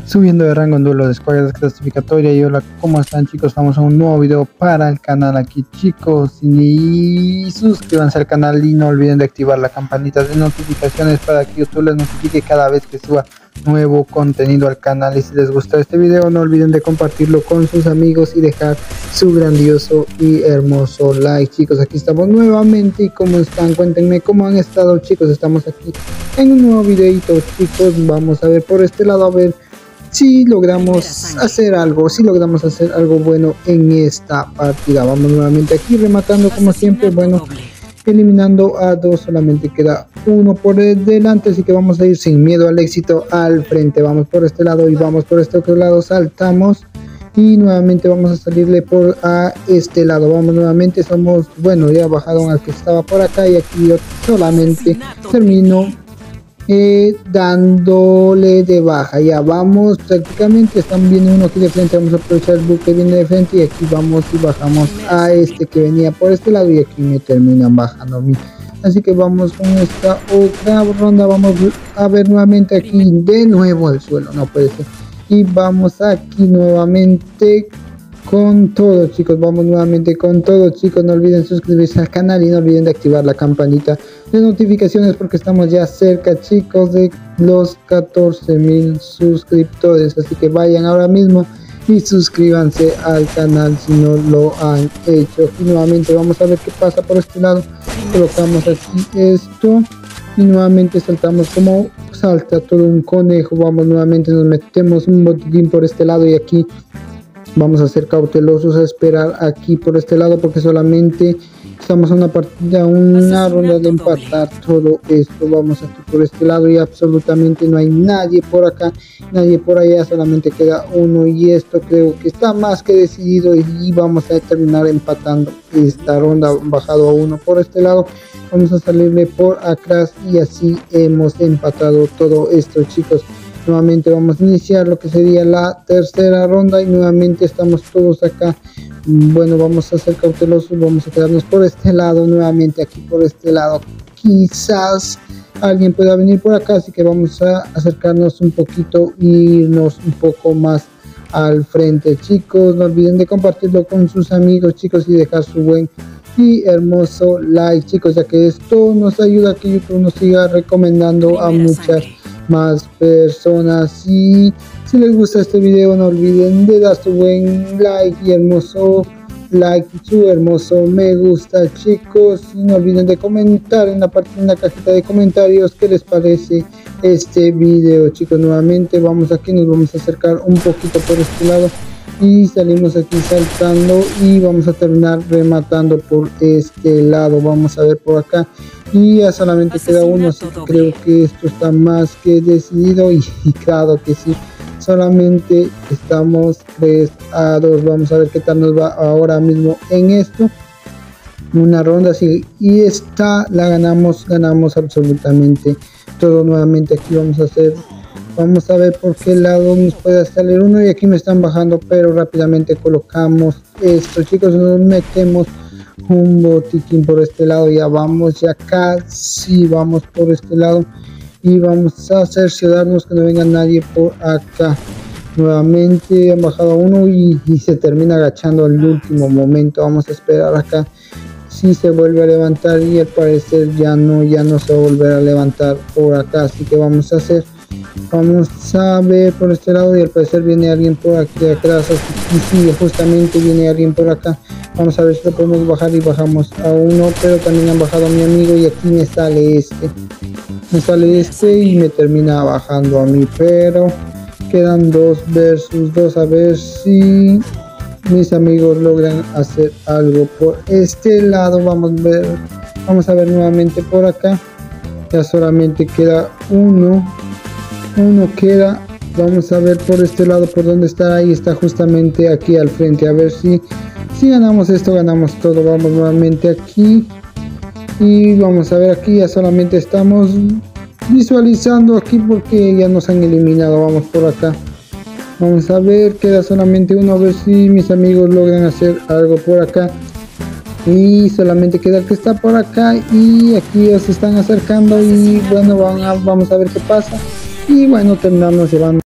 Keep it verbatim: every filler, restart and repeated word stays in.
Subiendo de rango en duelo de escuadras clasificatoria. Y hola, ¿cómo están, chicos? Estamos en un nuevo video para el canal aquí, chicos, y suscríbanse al canal y no olviden de activar la campanita de notificaciones para que YouTube les notifique cada vez que suba nuevo contenido al canal. Y si les gustó este video, no olviden de compartirlo con sus amigos y dejar su grandioso y hermoso like. Chicos, aquí estamos nuevamente. Y cómo están, cuéntenme cómo han estado, chicos. Estamos aquí en un nuevo videito, chicos. Vamos a ver por este lado, a ver si logramos hacer algo, si logramos hacer algo bueno en esta partida. Vamos nuevamente aquí rematando como siempre, bueno, eliminando a dos, solamente queda uno por delante, así que vamos a ir sin miedo al éxito al frente. Vamos por este lado y vamos por este otro lado, saltamos y nuevamente vamos a salirle por a este lado. Vamos nuevamente, somos, bueno, ya bajaron al que estaba por acá y aquí yo solamente termino Eh, dándole de baja. Ya vamos, prácticamente están viendo uno aquí de frente. Vamos a aprovechar el bug que viene de frente y aquí vamos y bajamos a este que venía por este lado y aquí me terminan bajando a mí. Así que vamos con esta otra ronda. Vamos a ver nuevamente aquí de nuevo al suelo, no puede ser. Y vamos aquí nuevamente con todo, chicos. Vamos nuevamente con todo, chicos. No olviden suscribirse al canal y no olviden de activar la campanita de notificaciones porque estamos ya cerca, chicos, de los catorce mil suscriptores. Así que vayan ahora mismo y suscríbanse al canal si no lo han hecho. Y nuevamente vamos a ver qué pasa por este lado. Colocamos aquí esto y nuevamente saltamos como salta todo un conejo. Vamos nuevamente, nos metemos un botiquín por este lado y aquí vamos a ser cautelosos a esperar aquí por este lado porque solamente estamos en una partida, una ronda de empatar todo esto. Vamos aquí por este lado y absolutamente no hay nadie por acá, nadie por allá, solamente queda uno y esto creo que está más que decidido y vamos a terminar empatando esta ronda. Bajado a uno por este lado, vamos a salirle por atrás y así hemos empatado todo esto, chicos. Nuevamente vamos a iniciar lo que sería la tercera ronda y nuevamente estamos todos acá. Bueno, vamos a ser cautelosos, vamos a quedarnos por este lado, nuevamente aquí por este lado. Quizás alguien pueda venir por acá, así que vamos a acercarnos un poquito e irnos un poco más al frente, chicos. No olviden de compartirlo con sus amigos, chicos, y dejar su buen y hermoso like, chicos, ya que esto nos ayuda a que YouTube nos siga recomendando a muchas más personas. Y si les gusta este video, no olviden de dar su buen like y hermoso like, su hermoso me gusta, chicos. Y no olviden de comentar en la parte en la cajita de comentarios qué les parece este video, chicos. Nuevamente vamos aquí, nos vamos a acercar un poquito por este lado y salimos aquí saltando y vamos a terminar rematando por este lado. Vamos a ver por acá y ya solamente queda uno, así que creo que esto está más que decidido y, y claro que sí, solamente estamos tres a dos. Vamos a ver qué tal nos va ahora mismo en esto. Una ronda así y esta la ganamos, ganamos absolutamente todo. Nuevamente aquí vamos a hacer, vamos a ver por qué lado nos puede salir uno y aquí me están bajando, pero rápidamente colocamos esto, chicos. Nos metemos un botiquín por este lado, ya vamos, ya casi vamos por este lado y vamos a cerciorarnos que no venga nadie por acá. Nuevamente han bajado a uno y, y se termina agachando al último momento. Vamos a esperar acá si se vuelve a levantar y al parecer ya no, ya no se va a volver a levantar por acá, así que vamos a hacer, vamos a ver por este lado y al parecer viene alguien por aquí atrás. Y sí, justamente viene alguien por acá. Vamos a ver si lo podemos bajar y bajamos a uno, pero también han bajado a mi amigo y aquí me sale este, me sale este y me termina bajando a mí, pero quedan dos versus dos. A ver si mis amigos logran hacer algo por este lado. Vamos a ver, vamos a ver nuevamente por acá. Ya solamente queda uno, uno queda. Vamos a ver por este lado por donde está. Ahí está, justamente aquí al frente. A ver si si ganamos esto, ganamos todo. Vamos nuevamente aquí y vamos a ver aquí. Ya solamente estamos visualizando aquí porque ya nos han eliminado. Vamos por acá. Vamos a ver, queda solamente uno, a ver si mis amigos logran hacer algo por acá. Y solamente queda el que está por acá y aquí ya se están acercando y bueno, van a, vamos a ver qué pasa. Y bueno, terminamos llevando